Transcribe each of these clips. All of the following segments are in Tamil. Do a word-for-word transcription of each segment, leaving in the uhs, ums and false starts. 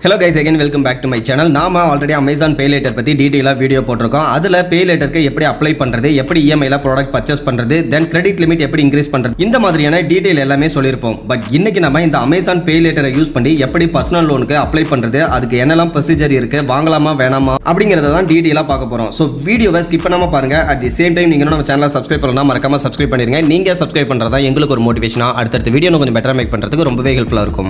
Hello guys, again welcome back to my channel. நாம already Amazon payltter பத்தி டீடைலா வீடியோ போட்டுருக்கோம். அதுல payltterக்கு எப்படி அப்ளை பண்றது, எப்படி E M I ல ப்ராடக்ட் பர்ச்சேஸ் பண்றது, then credit limit எப்படி இன்கிரீஸ் பண்றது, இந்த மாதிரியான டீடைல் எல்லாமே சொல்லிருப்போம். பட் இன்னைக்கு நாம இந்த Amazon payltter யூஸ் பண்ணி எப்படி பர்சனல் லோனுக்கு அப்ளை பண்றது, அதுக்கு என்னெல்லாம் ப்ரொசீஜர் இருக்கு, வாங்கலாமா வேணாமா அப்படிங்கறத தான் டீடைலா பார்க்க போறோம். சோ வீடியோவை ஸ்கிப் பண்ணாம பாருங்க. at the same time நீங்க நம்ம சேனலை சப்ஸ்கிரைப் பண்ணலனா மறக்காம சப்ஸ்கிரைப் பண்ணிருங்க. நீங்க சப்ஸ்கிரைப் பண்றதா எங்களுக்கு ஒரு மோட்டிவேஷனா அடுத்த வீடியோ கொஞ்சம் பெட்டரா மேக் பண்றதுக்கு ரொம்பவே ஹெல்ப்ஃபுல்லா இருக்கும்.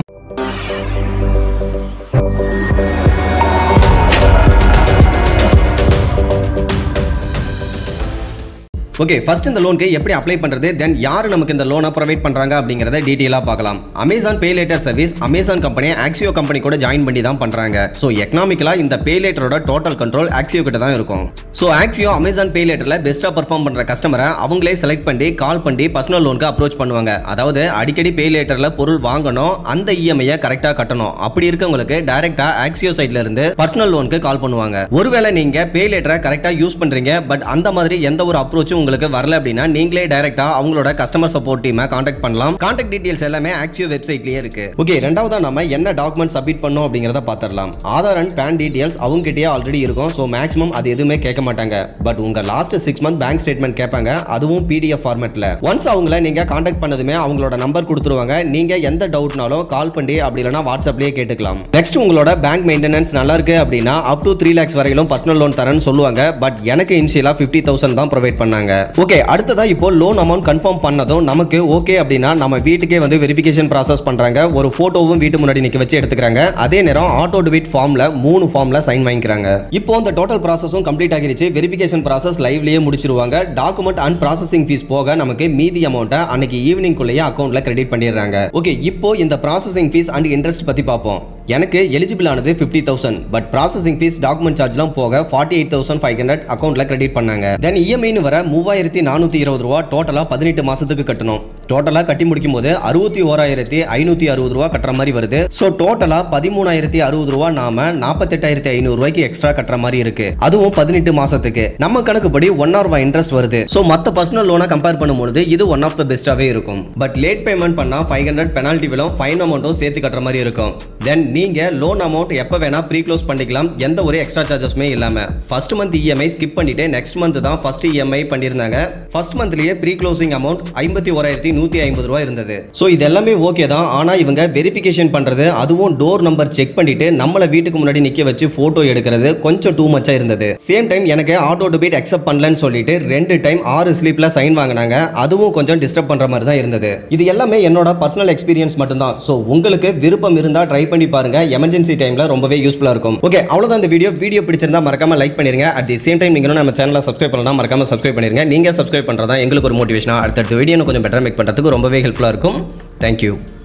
Okay, first இந்த லோனுக்கு எப்படி அப்ளை பண்றது, then யார் நமக்கு இந்த லோனை ப்ரொவைட் பண்றாங்க அப்படிங்கறத டீடைலா பார்க்கலாம். Amazon payltter service Amazon company Axio company கூட ஜாயின் பண்ணி தான் பண்றாங்க. சோ எகனாமிக்கலா இந்த payltterோட டோட்டல் கண்ட்ரோல் Axio கிட்ட தான் இருக்கும். சோ Axio Amazon payltterல பெஸ்டா பெர்ஃபார்ம் பண்ற கஸ்டமரை அவங்களே செலக்ட் பண்ணி கால் பண்ணி பர்சனல் லோனுக்கு அப்ரோச் பண்ணுவாங்க. அதாவது அடிக்கடி payltterல பொருள் வாங்கணும், அந்த E M I கரெக்ட்டா கட்டணும். அப்படி இருக்கவங்களுக்கு டைரக்ட்டா Axio சைடுல இருந்து பர்சனல் லோனுக்கு கால் பண்ணுவாங்க. ஒருவேளை நீங்க payltter கரெக்ட்டா யூஸ் பண்றீங்க, பட் அந்த மாதிரி எந்த ஒரு அப்ரோச்சும் உங்களுக்கு வரல அப்படினா நீங்களே டைரக்ட்டா அவங்களோட கஸ்டமர் சப்போர்ட் டீமை கான்டாக்ட் பண்ணலாம். கான்டாக்ட் டீடைல்ஸ் எல்லாமே Axio வெப்சைட்லயே இருக்கு. ஓகே, இரண்டாவதா நாம என்ன டாக்குமெண்ட் சப்மிட் பண்ணனும் அப்படிங்கறத பார்த்தறலாம். ஆதார் அண்ட் பான் டீடைல்ஸ் அவங்க கிட்டயே ஆல்ரெடி இருக்கும். சோ மேக்ஸिमम அது எதுமே கேட்க மாட்டாங்க. பட் உங்க last six month bank statement கேட்பாங்க, அதுவும் P D F ஃபார்மட்ல. ஒன்ஸ் அவங்கள நீங்க கான்டாக்ட் பண்ணதுமே அவங்களோட நம்பர் கொடுத்துருவாங்க. நீங்க எந்த டவுட்னாலும் கால் பண்ணி அப்படி இல்லனா வாட்ஸ்அப்லயே கேட்டுக்கலாம். நெக்ஸ்ட் உங்களோட பேங்க் மெயின்டனன்ஸ் நல்லா இருக்கு அப்படினா up to three lakhs வரையிலும் பர்சனல் லோன் தரேன்னு சொல்லுவாங்க. பட் எனக்கு இனிஷியலா fifty thousand தான் ப்ரொவைட் பண்ணாங்க. ஓகே, அடுத்ததா இப்போ லோன் அமௌண்ட் கன்ஃபார்ம் பண்ணதும் நமக்கு ஓகே அப்படினா நம்ம வீட்டுக்கே வந்து வெரிஃபிகேஷன் process பண்றாங்க. ஒரு போட்டோவும் வீட்டு முன்னாடி நிக்க வச்சு எடுத்துக்கறாங்க. அதே நேரம் ஆட்டோ டெபிட் ஃபார்ம்ல மூணு ஃபார்ம்ல சைன் வாங்கிக்கறாங்க. இப்போ அந்த டோட்டல் processம் கம்ப்ளீட் ஆகிருச்சு. வெரிஃபிகேஷன் process லைவ்லயே முடிச்சிருவாங்க. டாக்குமெண்ட் அண்ட் ப்ராசசிங் ஃபீஸ் போக நமக்கு மீதி அமௌண்ட்டை அன்னைக்கு ஈவினிங் குள்ளேயே அக்கவுண்ட்ல கிரெடிட் பண்ணிடுறாங்க. ஓகே, இப்போ இந்த ப்ராசசிங் ஃபீஸ் அண்ட் இன்ட்ரெஸ்ட் பத்தி பார்ப்போம். எனக்கு எலிஜிபிள் ஆனது fifty thousand, but processing fee document சார்ஜ்லாம் போக forty-eight thousand five hundred அக்கவுண்ட்ல கிரெடிட் பண்ணாங்க. தென் E M I னு வர மூவாயிரத்து நானூற்று இருபது ரூபாய் டோட்டலா பதினெட்டு மாசத்துக்கு கட்டணும். டோட்டலா கட்டி முடிக்கும் போது அறுபத்தி ஓராயிரத்து ஐநூற்று அறுபது ரூபாய் கட்டற மாதிரி வருது. சோ டோட்டலா பதிமூணாயிரத்து அறுபது ரூபாய் நாம நாற்பத்தெட்டாயிரத்து ஐநூறு ரூபாய்க்கு எக்ஸ்ட்ரா கட்டற மாதிரி இருக்கு. அதுவும் பதினெட்டு மாசத்துக்கு. நம்ம கணக்குப்படி one ரூபாய் இன்ட்ரெஸ்ட் வருது. சோ மத்த பர்சனல் லோனை கம்பேர் பண்ணும்போது இது ஒன் ஆஃப் தி பெஸ்டாவே இருக்கும். பட் லேட் பேமெண்ட் பண்ணா five hundred பெனால்டி விலும் ஃபைன் அமௌண்ட்டும் சேர்த்து கட்டற மாதிரி இருக்கும். தென் நீங்க லோன் அமௌண்ட் எப்ப வேணா ப்ரீ க்ளோஸ் பண்ணிக்கலாம், எந்த ஒரு எக்ஸ்ட்ரா சார்ஜஸ்மே இல்லாம. First month E M I skip பண்ணிட்டு நெக்ஸ்ட் மந்த் தான் ஃபர்ஸ்ட் E M I பண்ணிருந்தாங்க. ஃபர்ஸ்ட் மந்த்லயே ப்ரீ க்ளோசிங் அமௌண்ட் ஐம்பத்தி ஓராயிரத்து நூற்று ஐம்பது ரூபாய் இருந்தது. சோ இது எல்லாமே ஓகே தான். ஆனா இவங்க வெரிஃபிகேஷன் பண்றது, அதுவும் டோர் நம்பர் செக் பண்ணிட்டு நம்மள வீட்டுக்கு முன்னாடி நிக்க வச்சு போட்டோ எடுக்கிறது கொஞ்சம் டூ மச்சா இருந்தது. சேம் டைம் எனக்கு ஆட்டோ டெபிட் அக்செப்ட் பண்ணலன்னு சொல்லிட்டு ரெண்டு டைம் ஆறு ஸ்லிப்ல சைன் வாங்குனாங்க. அதுவும் கொஞ்சம் டிஸ்டர்ப் பண்ற மாதிரி தான் இருந்தது. இது எல்லாமே என்னோட பர்சனல் எக்ஸ்பீரியன்ஸ் மட்டும் தான். சோ உங்களுக்கு விருப்பம் இருந்தா ட்ரை பண்ணி பாருங்க. எமர்ஜென்சி டைம்ல ரொம்பவே யூஸ்ஃபுல்லா இருக்கும். ஓகே, அவ்வளவுதான் இந்த வீடியோ. வீடியோ பிடிச்சிருந்தா மறக்காம லைக் பண்ணிருங்க. at the same time நீங்க நம்ம சேனலை சப்ஸ்கிரைப் பண்ணலனா மறக்காம சப்ஸ்கிரைப் பண்ணிருங்க. நீங்க சப்ஸ்கிரைப் பண்றதா எங்களுக்கு ஒரு மோட்டிவேஷனா அடுத்த வீடியோ கொஞ்சம் பெட்டரா மேக் பண்றதுக்கு ரொம்பவே ஹெல்ப்ஃபுல்லா இருக்கும். Thank you.